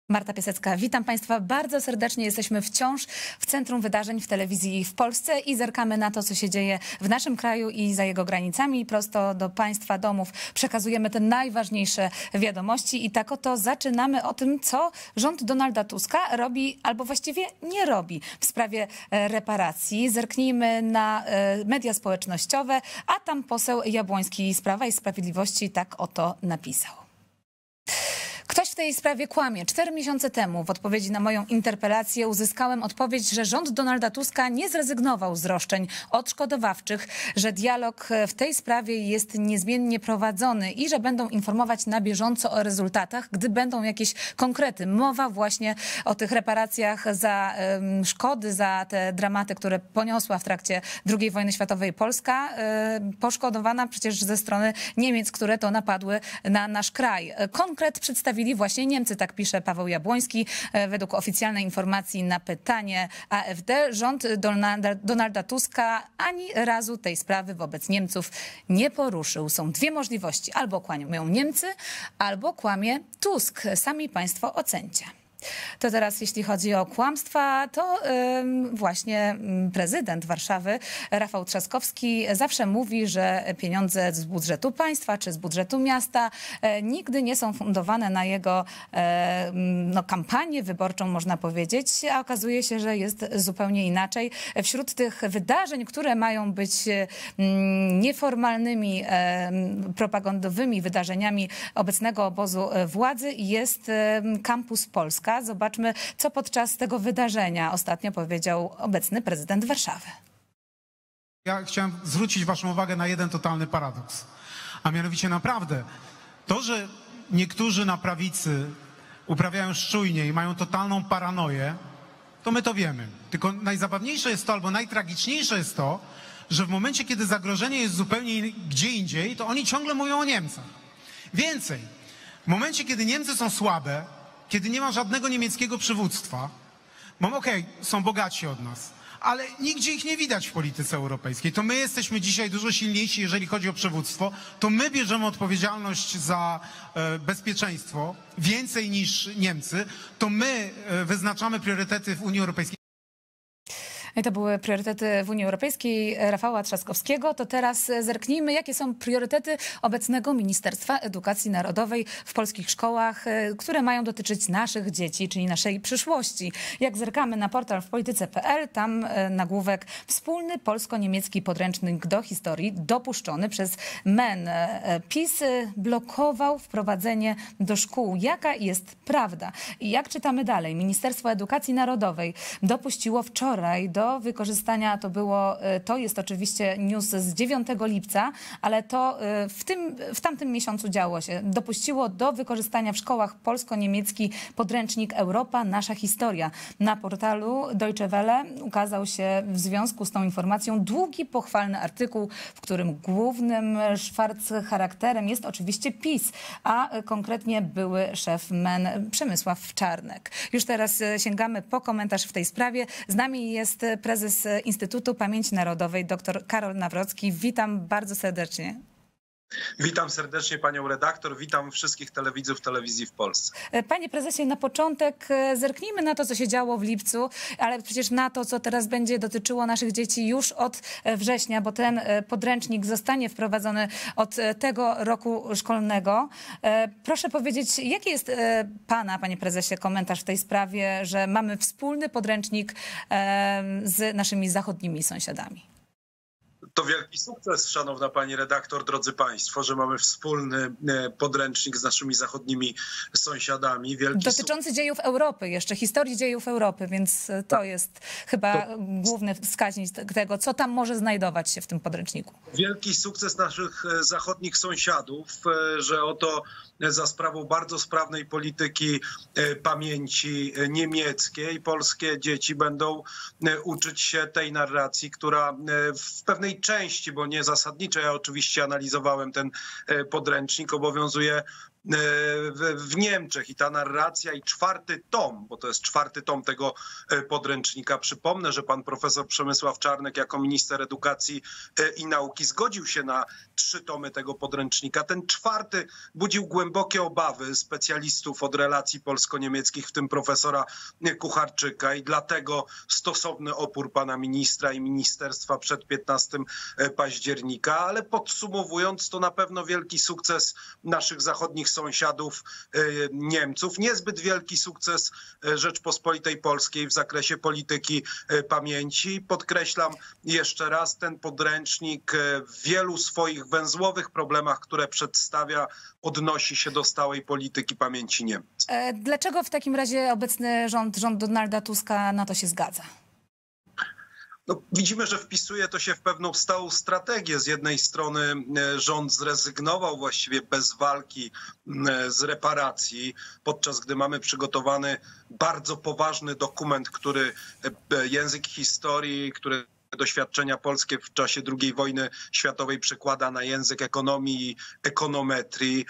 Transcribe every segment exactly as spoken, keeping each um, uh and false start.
Marta Piasecka, witam Państwa bardzo serdecznie. Jesteśmy wciąż w centrum wydarzeń w telewizji w Polsce i zerkamy na to, co się dzieje w naszym kraju i za jego granicami. Prosto do Państwa domów przekazujemy te najważniejsze wiadomości i tak oto zaczynamy o tym, co rząd Donalda Tuska robi albo właściwie nie robi w sprawie reparacji. Zerknijmy na media społecznościowe, a tam poseł Jabłoński z Prawa i Sprawiedliwości tak oto napisał. Ktoś w tej sprawie kłamie. Cztery miesiące temu w odpowiedzi na moją interpelację uzyskałem odpowiedź, że rząd Donalda Tuska nie zrezygnował z roszczeń odszkodowawczych, że dialog w tej sprawie jest niezmiennie prowadzony i że będą informować na bieżąco o rezultatach, gdy będą jakieś konkrety. Mowa właśnie o tych reparacjach za um, szkody, za te dramaty, które poniosła w trakcie drugiej wojny światowej Polska, um, poszkodowana przecież ze strony Niemiec, które to napadły na nasz kraj. Konkret przedstawili właśnie Niemcy, tak pisze Paweł Jabłoński. Według oficjalnej informacji na pytanie A F D rząd Donalda, Donalda Tuska ani razu tej sprawy wobec Niemców nie poruszył. Są dwie możliwości. Albo kłamią Niemcy, albo kłamie Tusk. Sami Państwo ocencie. To teraz, jeśli chodzi o kłamstwa, to ym, właśnie prezydent Warszawy, Rafał Trzaskowski, zawsze mówi, że pieniądze z budżetu państwa czy z budżetu miasta e, nigdy nie są fundowane na jego e, no, kampanię wyborczą, można powiedzieć, a okazuje się, że jest zupełnie inaczej. Wśród tych wydarzeń, które mają być mm, nieformalnymi, e, propagandowymi wydarzeniami obecnego obozu władzy, jest e, Campus Polska. Zobaczmy, co podczas tego wydarzenia ostatnio powiedział obecny prezydent Warszawy. Ja chciałem zwrócić waszą uwagę na jeden totalny paradoks. A mianowicie naprawdę to, że niektórzy na prawicy uprawiają szczujnie i mają totalną paranoję, to my to wiemy. Tylko najzabawniejsze jest to, albo najtragiczniejsze jest to, że w momencie, kiedy zagrożenie jest zupełnie gdzie indziej, to oni ciągle mówią o Niemcach. Więcej, w momencie, kiedy Niemcy są słabe, kiedy nie ma żadnego niemieckiego przywództwa, mam okej, okay, są bogatsi od nas, ale nigdzie ich nie widać w polityce europejskiej. To my jesteśmy dzisiaj dużo silniejsi, jeżeli chodzi o przywództwo, to my bierzemy odpowiedzialność za e, bezpieczeństwo więcej niż Niemcy, to my e, wyznaczamy priorytety w Unii Europejskiej. I to były priorytety w Unii Europejskiej Rafała Trzaskowskiego. To teraz zerknijmy, jakie są priorytety obecnego Ministerstwa Edukacji Narodowej w polskich szkołach, które mają dotyczyć naszych dzieci, czyli naszej przyszłości. Jak zerkamy na portal w polityce kropka p l, tam nagłówek: wspólny polsko-niemiecki podręcznik do historii dopuszczony przez M E N. PiS blokował wprowadzenie do szkół. Jaka jest prawda? I jak czytamy dalej? Ministerstwo Edukacji Narodowej dopuściło wczoraj do Do wykorzystania, to było, to jest oczywiście news z dziewiątego lipca, ale to w tym, w tamtym miesiącu działo się. Dopuściło do wykorzystania w szkołach polsko-niemiecki podręcznik Europa, nasza historia. Na portalu Deutsche Welle ukazał się w związku z tą informacją długi, pochwalny artykuł, w którym głównym szwarc-charakterem jest oczywiście PiS, a konkretnie były szef M E N Przemysław Czarnek. Już teraz sięgamy po komentarz w tej sprawie. Z nami jest prezes Instytutu Pamięci Narodowej, dr Karol Nawrocki. Witam bardzo serdecznie. Witam serdecznie panią redaktor, witam wszystkich telewidzów telewizji w Polsce. Panie prezesie, na początek zerknijmy na to, co się działo w lipcu, ale przecież na to, co teraz będzie dotyczyło naszych dzieci już od września, bo ten podręcznik zostanie wprowadzony od tego roku szkolnego. Proszę powiedzieć, jaki jest pana, panie prezesie, komentarz w tej sprawie, że mamy wspólny podręcznik z naszymi zachodnimi sąsiadami? To wielki sukces, szanowna pani redaktor, drodzy państwo, że mamy wspólny podręcznik z naszymi zachodnimi sąsiadami. Wielki Dotyczący suk- dziejów Europy, jeszcze historii dziejów Europy, więc to tak. jest chyba to... główny wskaźnik tego, co tam może znajdować się w tym podręczniku. Wielki sukces naszych zachodnich sąsiadów, że oto za sprawą bardzo sprawnej polityki pamięci niemieckiej polskie dzieci będą uczyć się tej narracji, która w pewnej części, bo nie zasadniczo, ja oczywiście analizowałem ten podręcznik, obowiązuje w Niemczech i ta narracja i czwarty tom, bo to jest czwarty tom tego podręcznika. Przypomnę, że pan profesor Przemysław Czarnek jako minister edukacji i nauki zgodził się na trzy tomy tego podręcznika. Ten czwarty budził głębokie obawy specjalistów od relacji polsko-niemieckich, w tym profesora Kucharczyka, i dlatego stosowny opór pana ministra i ministerstwa przed piętnastego października, ale podsumowując, to na pewno wielki sukces naszych zachodnich sąsiadów Niemców, niezbyt wielki sukces Rzeczpospolitej Polskiej w zakresie polityki pamięci. Podkreślam jeszcze raz, ten podręcznik w wielu swoich węzłowych problemach, które przedstawia, odnosi się do stałej polityki pamięci Niemiec. Dlaczego w takim razie obecny rząd, rząd Donalda Tuska na to się zgadza? No, widzimy, że wpisuje to się w pewną stałą strategię. Z jednej strony rząd zrezygnował właściwie bez walki z reparacji, podczas gdy mamy przygotowany bardzo poważny dokument, który język historii, który doświadczenia polskie w czasie drugiej wojny światowej przekłada na język ekonomii i ekonometrii.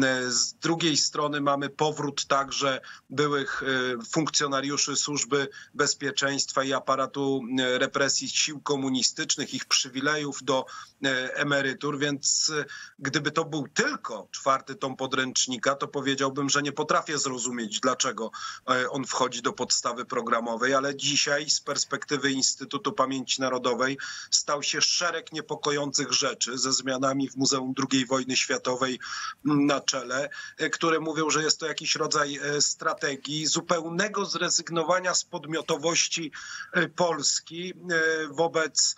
Z drugiej strony mamy powrót także byłych funkcjonariuszy Służby Bezpieczeństwa i aparatu represji sił komunistycznych, ich przywilejów do emerytur, więc gdyby to był tylko czwarty tom podręcznika, to powiedziałbym, że nie potrafię zrozumieć, dlaczego on wchodzi do podstawy programowej, ale dzisiaj z perspektywy Instytutu Pamięci Narodowej stał się szereg niepokojących rzeczy ze zmianami w Muzeum drugiej Wojny Światowej na czele, które mówią, że jest to jakiś rodzaj strategii zupełnego zrezygnowania z podmiotowości Polski wobec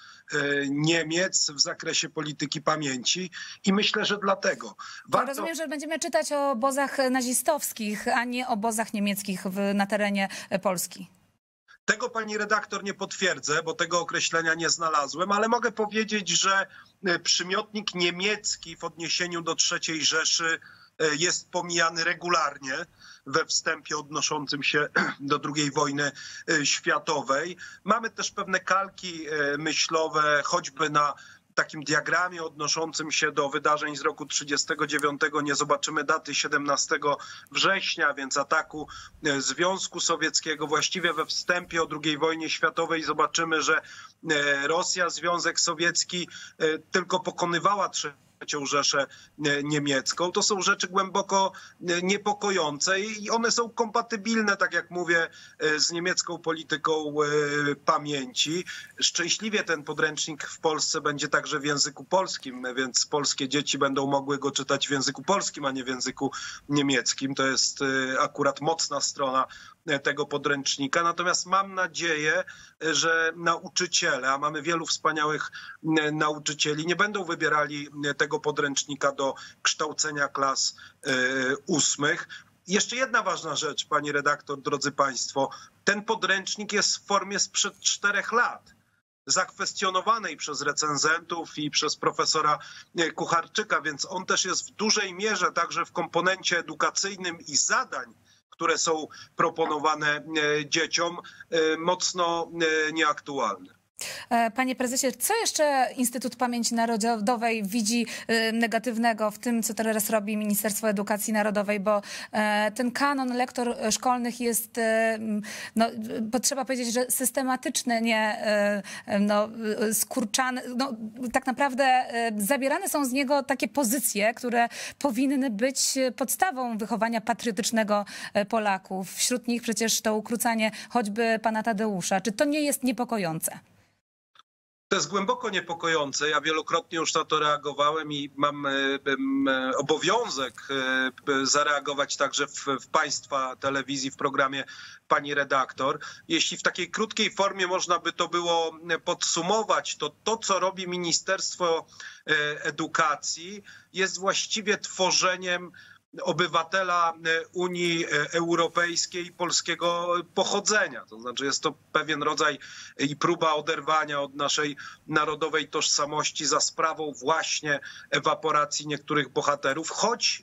Niemiec w zakresie polityki pamięci i myślę, że dlatego warto... Rozumiem, że będziemy czytać o obozach nazistowskich, a nie obozach niemieckich w, na terenie Polski. Tego pani redaktor nie potwierdzę, bo tego określenia nie znalazłem, ale mogę powiedzieć, że przymiotnik niemiecki w odniesieniu do trzeciej Rzeszy jest pomijany regularnie we wstępie odnoszącym się do drugiej wojny światowej. Mamy też pewne kalki myślowe, choćby na takim diagramie odnoszącym się do wydarzeń z roku trzydziestego dziewiątego. Nie zobaczymy daty siedemnastego września, więc ataku Związku Sowieckiego. Właściwie we wstępie o drugiej wojnie światowej zobaczymy, że Rosja, Związek Sowiecki tylko pokonywała trzecią Rzeszę niemiecką. To są rzeczy głęboko niepokojące i one są kompatybilne, tak jak mówię, z niemiecką polityką pamięci. Szczęśliwie ten podręcznik w Polsce będzie także w języku polskim, więc polskie dzieci będą mogły go czytać w języku polskim, a nie w języku niemieckim. To jest akurat mocna strona tego podręcznika. Natomiast mam nadzieję, że nauczyciele, a mamy wielu wspaniałych nauczycieli, nie będą wybierali tego podręcznika do kształcenia klas ósmych. Jeszcze jedna ważna rzecz, pani redaktor, drodzy państwo. Ten podręcznik jest w formie sprzed czterech lat. Zakwestionowanej przez recenzentów i przez profesora Kucharczyka, więc on też jest w dużej mierze także w komponencie edukacyjnym i zadań, które są proponowane dzieciom, mocno nieaktualne. Panie prezesie, co jeszcze Instytut Pamięci Narodowej widzi negatywnego w tym, co teraz robi Ministerstwo Edukacji Narodowej, bo ten kanon lektor szkolnych jest, no, trzeba powiedzieć, że systematycznie nie, no, skurczany, no, tak naprawdę zabierane są z niego takie pozycje, które powinny być podstawą wychowania patriotycznego Polaków. Wśród nich przecież to ukrócanie choćby pana Tadeusza. Czy to nie jest niepokojące? To jest głęboko niepokojące. Ja wielokrotnie już na to reagowałem i mam obowiązek zareagować także w, w państwa telewizji, w programie pani redaktor. Jeśli w takiej krótkiej formie można by to było podsumować, to to, co robi Ministerstwo Edukacji, jest właściwie tworzeniem obywatela Unii Europejskiej polskiego pochodzenia. To znaczy jest to pewien rodzaj i próba oderwania od naszej narodowej tożsamości za sprawą właśnie ewaporacji niektórych bohaterów, choć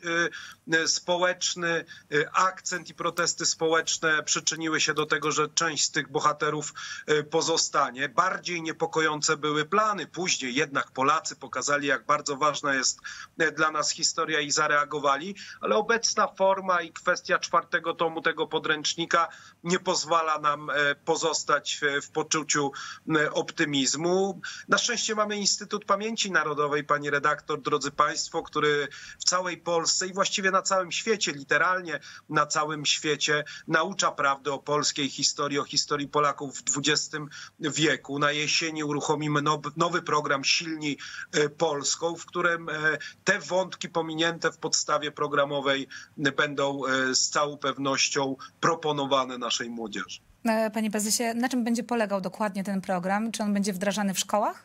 społeczny akcent i protesty społeczne przyczyniły się do tego, że część z tych bohaterów pozostanie. Bardziej niepokojące były plany. Później jednak Polacy pokazali, jak bardzo ważna jest dla nas historia i zareagowali. ale obecna forma i kwestia czwartego tomu tego podręcznika nie pozwala nam pozostać w poczuciu optymizmu. Na szczęście mamy Instytut Pamięci Narodowej, pani redaktor, drodzy państwo, który w całej Polsce i właściwie na całym świecie, literalnie na całym świecie naucza prawdy o polskiej historii, o historii Polaków w dwudziestym wieku. Na jesieni uruchomimy nowy, nowy program Silni Polską, w którym te wątki pominięte w podstawie programowej będą z całą pewnością proponowane naszej młodzieży. Panie prezesie, na czym będzie polegał dokładnie ten program? Czy on będzie wdrażany w szkołach?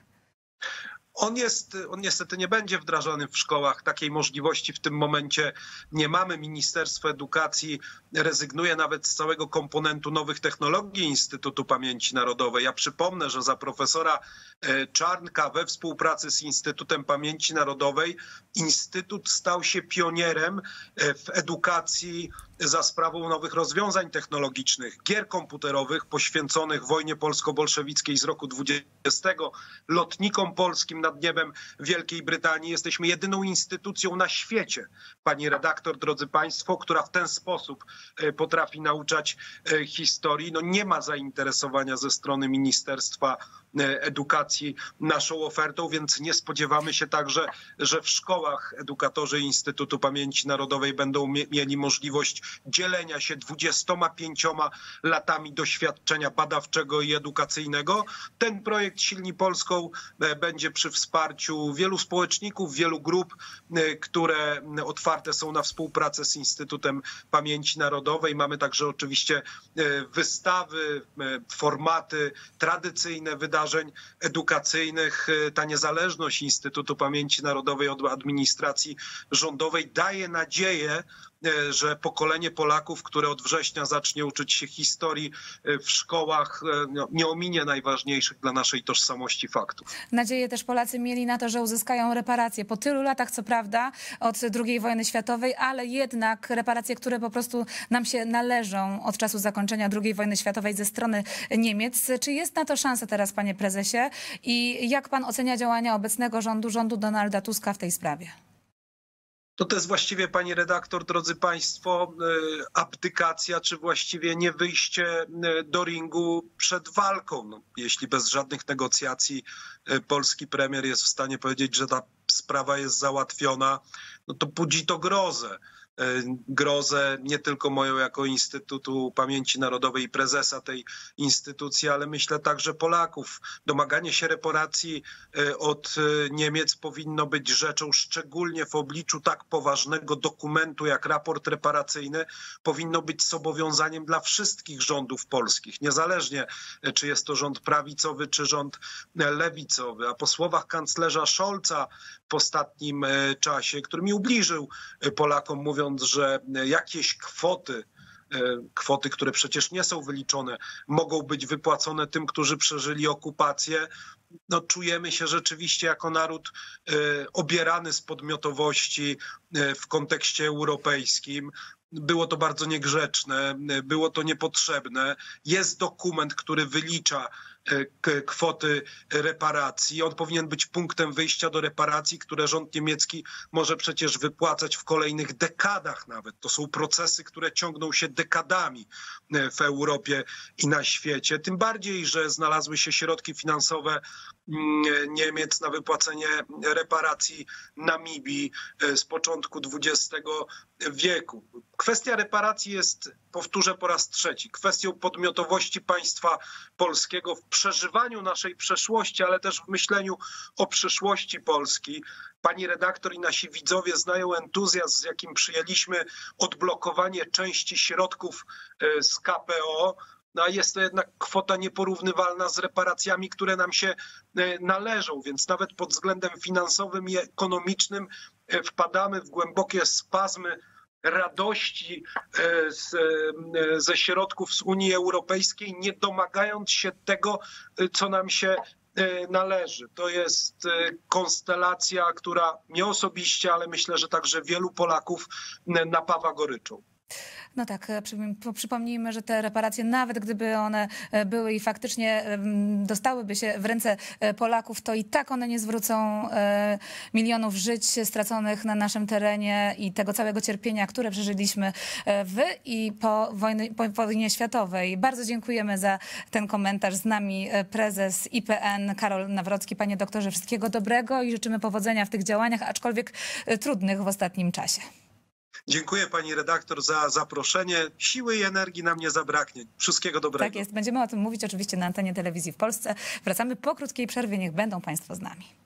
On jest, on niestety nie będzie wdrażany w szkołach. Takiej możliwości w tym momencie nie mamy. Ministerstwo Edukacji rezygnuje nawet z całego komponentu nowych technologii Instytutu Pamięci Narodowej. Ja przypomnę, że za profesora Czarnka we współpracy z Instytutem Pamięci Narodowej Instytut stał się pionierem w edukacji za sprawą nowych rozwiązań technologicznych, gier komputerowych poświęconych wojnie polsko-bolszewickiej z roku dwudziestego, lotnikom polskim nad niebem Wielkiej Brytanii. Jesteśmy jedyną instytucją na świecie, pani redaktor, drodzy państwo, która w ten sposób potrafi nauczać historii. No nie ma zainteresowania ze strony Ministerstwa Edukacji naszą ofertą, więc nie spodziewamy się także, że w szkołach edukatorzy Instytutu Pamięci Narodowej będą mieli możliwość dzielenia się dwudziestoma pięcioma latami doświadczenia badawczego i edukacyjnego. Ten projekt Silni Polską będzie przy wsparciu wielu społeczników, wielu grup, które otwarte są na współpracę z Instytutem Pamięci Narodowej. Mamy także oczywiście wystawy, formaty tradycyjne wydarzeń edukacyjnych. Ta niezależność Instytutu Pamięci Narodowej od administracji rządowej daje nadzieję, że pokolenie Polaków, które od września zacznie uczyć się historii w szkołach, nie ominie najważniejszych dla naszej tożsamości faktów. Nadzieję też Polacy mieli na to, że uzyskają reparacje po tylu latach, co prawda, od drugiej wojny światowej, ale jednak reparacje, które po prostu nam się należą od czasu zakończenia drugiej wojny światowej ze strony Niemiec. Czy jest na to szansa teraz, panie prezesie? I jak pan ocenia działania obecnego rządu, rządu Donalda Tuska w tej sprawie? To to jest właściwie, pani redaktor, drodzy państwo, abdykacja, czy właściwie nie wyjście do ringu przed walką. No, jeśli bez żadnych negocjacji polski premier jest w stanie powiedzieć, że ta sprawa jest załatwiona, no to budzi to grozę. Grozę nie tylko moją jako Instytutu Pamięci Narodowej i prezesa tej instytucji, ale myślę także Polaków. Domaganie się reparacji od Niemiec powinno być rzeczą, szczególnie w obliczu tak poważnego dokumentu jak raport reparacyjny, powinno być zobowiązaniem dla wszystkich rządów polskich, niezależnie czy jest to rząd prawicowy, czy rząd lewicowy. A po słowach kanclerza Scholza w ostatnim czasie, który mi ubliżył Polakom, mówiąc, że jakieś kwoty, kwoty, które przecież nie są wyliczone, mogą być wypłacone tym, którzy przeżyli okupację, no czujemy się rzeczywiście jako naród obierany z podmiotowości w kontekście europejskim. Było to bardzo niegrzeczne, było to niepotrzebne. Jest dokument, który wylicza kwoty reparacji. On powinien być punktem wyjścia do reparacji, które rząd niemiecki może przecież wypłacać w kolejnych dekadach nawet. To są procesy, które ciągną się dekadami w Europie i na świecie. Tym bardziej, że znalazły się środki finansowe Niemiec na wypłacenie reparacji Namibii z początku dwudziestego wieku. Kwestia reparacji jest, powtórzę po raz trzeci, kwestią podmiotowości państwa polskiego w przeżywaniu naszej przeszłości, ale też w myśleniu o przyszłości Polski. Pani redaktor i nasi widzowie znają entuzjazm, z jakim przyjęliśmy odblokowanie części środków z K P O. No a jest to jednak kwota nieporównywalna z reparacjami, które nam się należą, więc nawet pod względem finansowym i ekonomicznym wpadamy w głębokie spazmy radości z, ze środków z Unii Europejskiej, nie domagając się tego, co nam się należy. To jest konstelacja, która mnie osobiście, ale myślę, że także wielu Polaków napawa goryczą. No tak, przy- przypomnijmy, że te reparacje, nawet gdyby one były i faktycznie em, dostałyby się w ręce Polaków, to i tak one nie zwrócą e, milionów żyć straconych na naszym terenie i tego całego cierpienia, które przeżyliśmy e, w i po, wojny, po wojnie światowej. Bardzo dziękujemy za ten komentarz. Z nami e, prezes I P N Karol Nawrocki. Panie doktorze, wszystkiego dobrego i życzymy powodzenia w tych działaniach, aczkolwiek e, trudnych w ostatnim czasie. Dziękuję pani redaktor za zaproszenie. Siły i energii nam nie zabraknie. Wszystkiego dobrego. Tak jest. Będziemy o tym mówić oczywiście na antenie telewizji w Polsce. Wracamy po krótkiej przerwie. Niech będą państwo z nami.